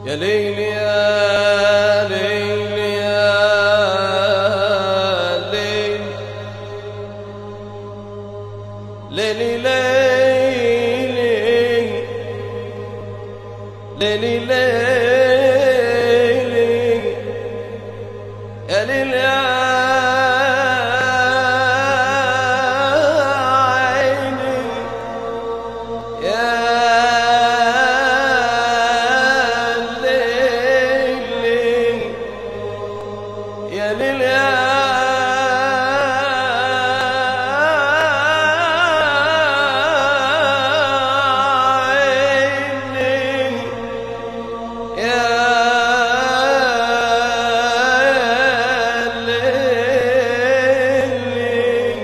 يا ليل يا ليل يا ليل ليلي ليلي ليلي ليلي يا ليل يا عيني يا يا ليل يا عيني يا ليل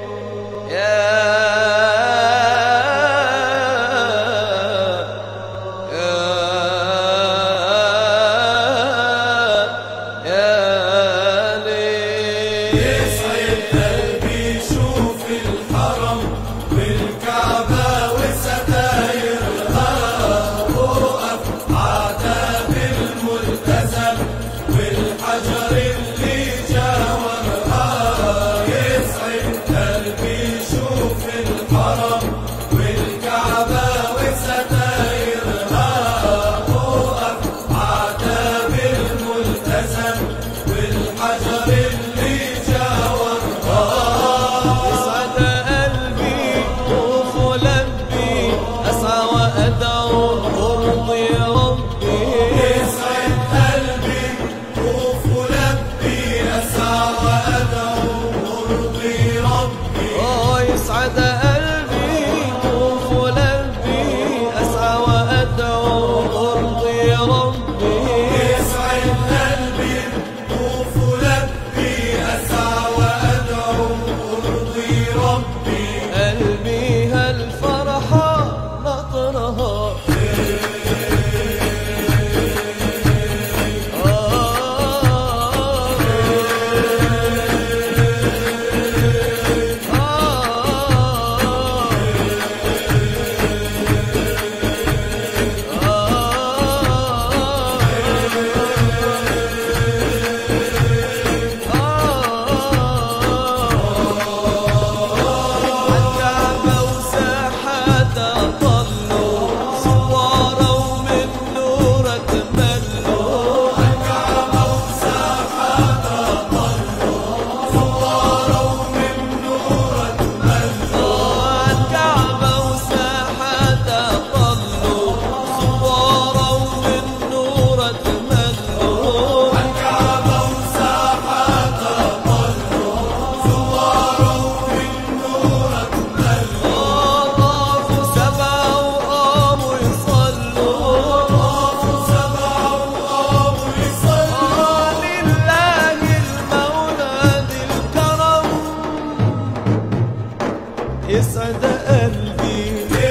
يسعد قلبي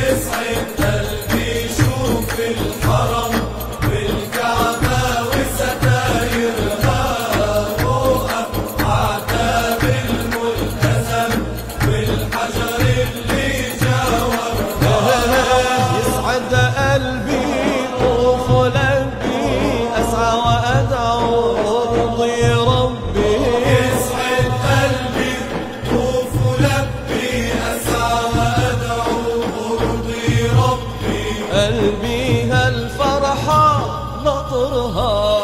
يسعد قلبي شوف الحرم والكعبة وستايرها وقف عتاب الملتزم والحجر اللي جاورها. يسعد قلبي طوف لبي أسعى وأدعو أرضي ربي. يسعد قلبي طوف لبي أسعى وأدعو أرضي ربي. قلبي هالفرحة نطرها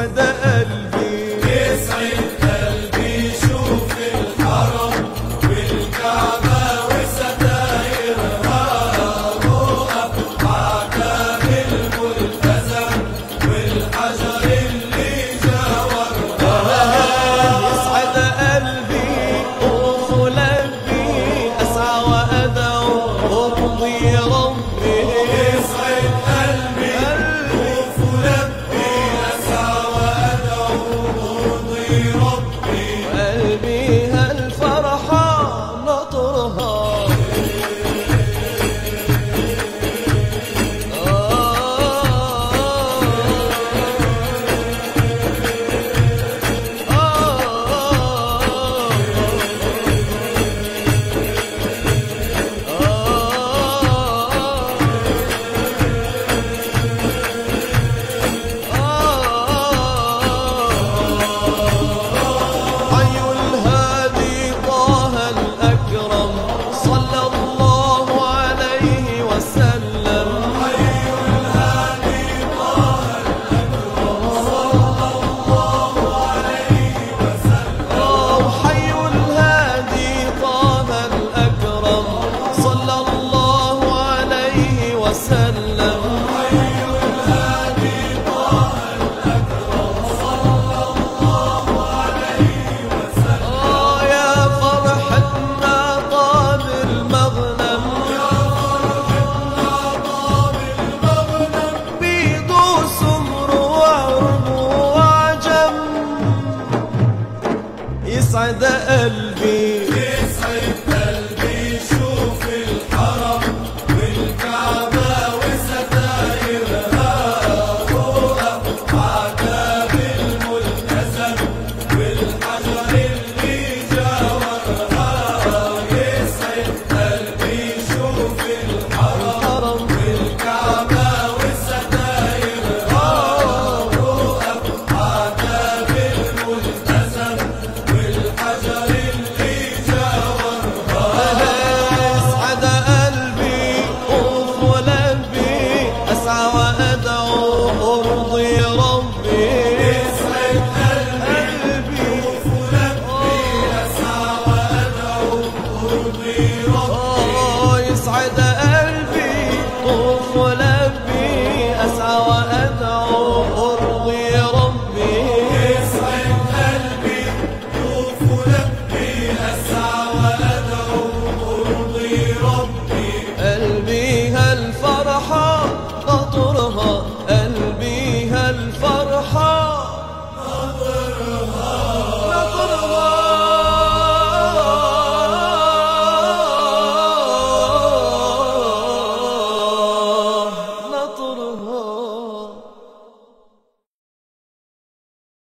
يسعد قلبي يسعد قلبي شوف الحرم والكعبة وستايرها وقف عتاب الملتزم والحجر اللي جاورها. يسعد قلبي أطوف لبي أسعى وأدعو أرضي ربي. يسعد قلبي أطوف لبي أسعى وأدعو أرضي ربي. قلبي هالفرحة نطرها يسعد قلبي